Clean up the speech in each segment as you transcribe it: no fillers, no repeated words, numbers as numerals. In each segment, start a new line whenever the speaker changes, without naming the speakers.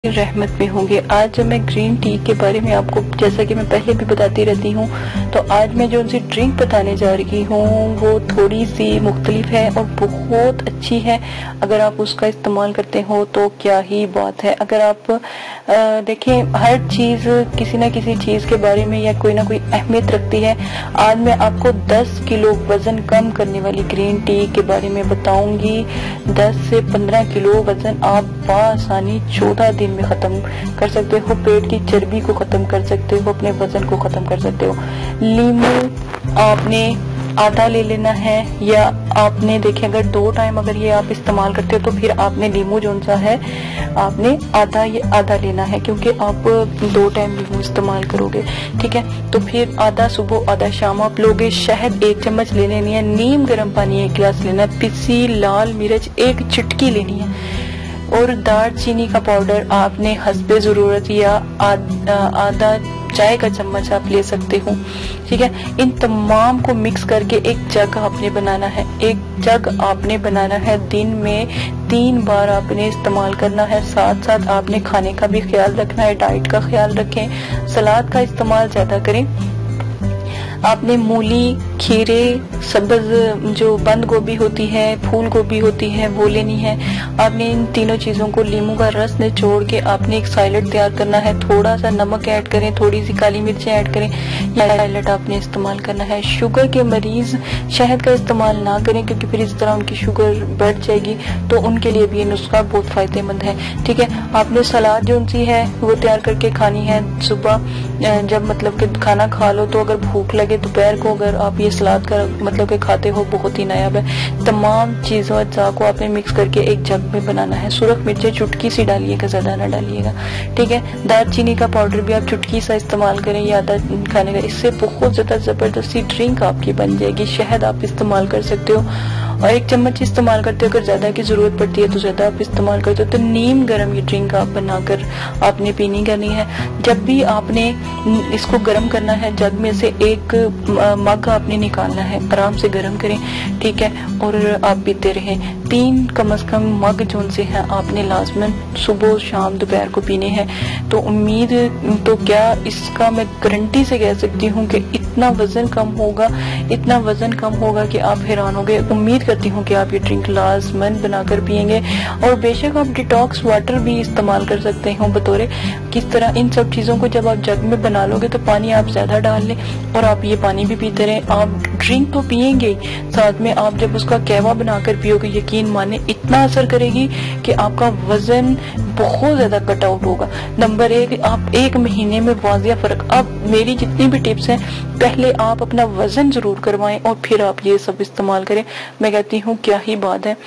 रहमत में होंगे। आज जब मैं ग्रीन टी के बारे में आपको, जैसा कि मैं पहले भी बताती रहती हूँ, तो आज मैं जो उनसे ड्रिंक बताने जा रही हूँ वो थोड़ी सी मुख्तलिफ है और बहुत अच्छी है। अगर आप उसका इस्तेमाल करते हो तो क्या ही बात है। अगर आप देखें, हर चीज़ किसी न किसी चीज़ के बारे में या कोई ना कोई अहमियत रखती है। आज मैं आपको 10 किलो वजन कम करने वाली ग्रीन टी के बारे में बताऊंगी। 10 से 15 किलो वजन आप बआसानी 14 दिन में खत्म कर सकते हो। पेट की चर्बी को खत्म कर सकते हो, अपने वजन को खत्म कर सकते हो। लीमू आपने आधा ले लेना है, या आपने देखे अगर 2 टाइम अगर ये आप इस्तेमाल करते हो तो फिर आपने लीमू जो सा है आपने आधा लेना है, क्योंकि आप 2 टाइम लीमू इस्तेमाल करोगे। ठीक है, तो फिर आधा सुबह आधा शाम आप लोगे। शहद 1 चम्मच ले लेनी है। नीम गर्म पानी 1 गिलास लेना है। पिसी लाल मिर्च 1 चिटकी लेनी है। और दालचीनी का पाउडर आपने हस्बे जरूरत या आधा चाय का चम्मच आप ले सकते हो। ठीक है, इन तमाम को मिक्स करके एक जग आपने बनाना है। एक जग आपने बनाना है, दिन में 3 बार आपने इस्तेमाल करना है। साथ साथ आपने खाने का भी ख्याल रखना है, डाइट का ख्याल रखें, सलाद का इस्तेमाल ज्यादा करें। आपने मूली, खीरे, सब्ज जो बंद गोभी होती है, फूल गोभी होती है, वो लेनी है। आपने इन तीनों चीजों को लीमू का रस निचोड़ के आपने एक साइलेड तैयार करना है। थोड़ा सा नमक ऐड करें, थोड़ी सी काली मिर्चें ऐड करें। यह साइलेड आपने इस्तेमाल करना है। शुगर के मरीज शहद का इस्तेमाल ना करें, क्योंकि फिर इस तरह उनकी शुगर बढ़ जाएगी, तो उनके लिए भी ये नुस्खा बहुत फायदेमंद है। ठीक है, आपने सलाद जो सी है वो तैयार करके खानी है। सुबह जब मतलब कि खाना खा लो तो अगर भूख लगे दोपहर को अगर आप ये सलाद का मतलब कि खाते हो, बहुत ही नायाब है। तमाम चीजों अज्जा को आपने मिक्स करके एक जग में बनाना है। सुरख मिर्चें चुटकी सी डालिएगा, ज्यादा ना डालिएगा। ठीक है, दालचीनी का पाउडर भी आप चुटकी सा इस्तेमाल करें या आधा खाने का। इससे बहुत ज्यादा जबरदस्ती ड्रिंक आपकी बन जाएगी। शहद आप इस्तेमाल कर सकते हो और 1 चम्मच इस्तेमाल करते हो। अगर ज्यादा की जरूरत पड़ती है तो ज्यादा आप इस्तेमाल करते हो। तो नीम गर्म ये ड्रिंक आप बनाकर आपने पीनी करनी है। जब भी आपने इसको गर्म करना है, जग में से एक मग आपने निकालना है, आराम से गर्म करें। ठीक है, और आप पीते रहें। 3 कम से कम मग जो से हैं आपने लाजमन सुबह शाम दोपहर को पीने हैं। तो उम्मीद तो क्या इसका मैं गारंटी से कह सकती हूँ कि इतना वजन कम होगा, इतना वजन कम होगा कि आप हैरान होंगे। उम्मीद करती हूँ कि आप ये ड्रिंक लाजमन बनाकर पियेंगे। और बेशक आप डिटॉक्स वाटर भी इस्तेमाल कर सकते हो बतौरे। किस तरह इन सब चीजों को जब आप जग में बना लोगे तो पानी आप ज्यादा डाल लें और आप ये पानी भी पीते रहें। आप ड्रिंक तो पियेंगे, साथ में आप जब उसका कहवा बनाकर पियोगे, यकीन माने इतना असर करेगी कि आपका वजन बहुत ज्यादा कट आउट होगा। नंबर 1, आप 1 महीने में वाजिया फर्क। अब मेरी जितनी भी टिप्स हैं, पहले आप अपना वजन जरूर करवाएं और फिर आप ये सब इस्तेमाल करें। मैं कहती हूँ क्या ही बात है।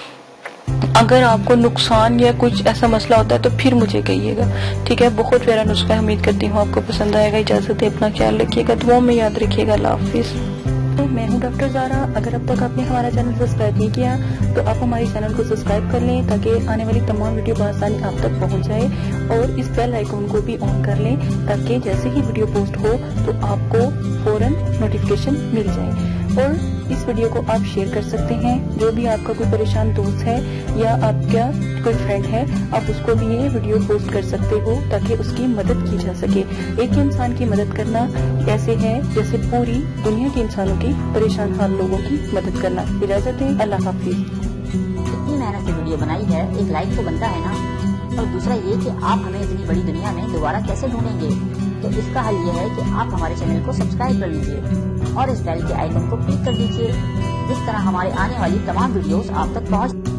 अगर आपको नुकसान या कुछ ऐसा मसला होता है तो फिर मुझे कहिएगा। ठीक है, बहुत प्यारा नुस्खा है। उम्मीद करती हूँ आपको पसंद आएगा। इजाजत है, अपना ख्याल रखिएगा, दुआ में याद रखिएगा। अल्लाह हाफिज। तो मैं हूँ डॉक्टर ज़ारा। अगर अब तक आपने हमारा चैनल सब्सक्राइब नहीं किया तो आप हमारे चैनल को सब्सक्राइब कर लें, ताकि आने वाली तमाम वीडियो बआसानी आप तक पहुँच जाए। और इस बेल आइकन को भी ऑन कर लें, ताकि जैसे ही वीडियो पोस्ट हो तो आपको फौरन नोटिफिकेशन मिल जाए। और इस वीडियो को आप शेयर कर सकते हैं। जो भी आपका कोई परेशान दोस्त है या आपका कोई फ्रेंड है, आप उसको भी ये वीडियो पोस्ट कर सकते हो, ताकि उसकी मदद की जा सके। एक इंसान की मदद करना ऐसे है जैसे पूरी दुनिया के इंसानों की परेशान हाल लोगों की मदद करना। इजाजत है, अल्लाह हाफिज।
इतनी मेहनत से वीडियो बनाई है, एक लाइक तो बनता है ना। और दूसरा ये कि आप हमें इतनी बड़ी दुनिया में दोबारा कैसे ढूंढेंगे, तो इसका हल ये है कि आप हमारे चैनल को सब्सक्राइब कर लीजिए और इस बेल के आइकन को क्लिक कर दीजिए। इस तरह हमारे आने वाली तमाम वीडियोस आप तक पहुंच